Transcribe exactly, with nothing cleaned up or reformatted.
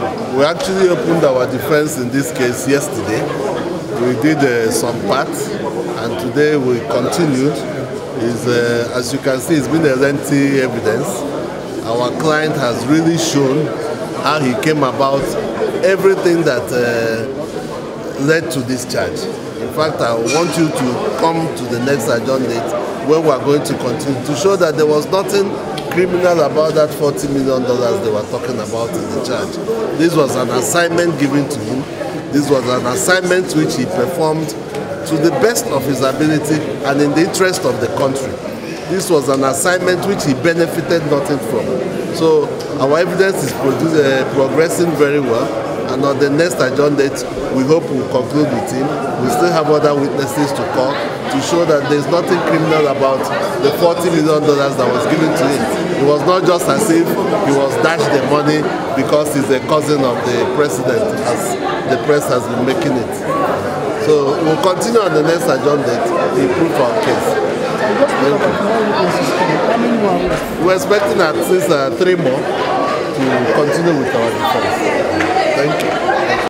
We actually opened our defense in this case yesterday. We did uh, some parts, and today we continued. Is uh, as you can see, it's been a lengthy evidence. Our client has really shown how he came about, everything that uh, led to this charge. In fact, I want you to come to the next adjourned date where we are going to continue to show that there was nothing criminal about that forty million dollars they were talking about in the charge. This was an assignment given to him. This was an assignment which he performed to the best of his ability and in the interest of the country. This was an assignment which he benefited nothing from. So our evidence is uh, progressing very well, and on the next adjourned date, we hope we'll conclude with him. We still have other witnesses to call to show that there's nothing criminal about the forty million dollars that was given to him. It was not just as if he was dashed the money because he's a cousin of the president, as the press has been making it. So we'll continue on the next adjourned date to improve our case. Thank you. We're expecting at least uh, three more to continue with our defense. Thank you.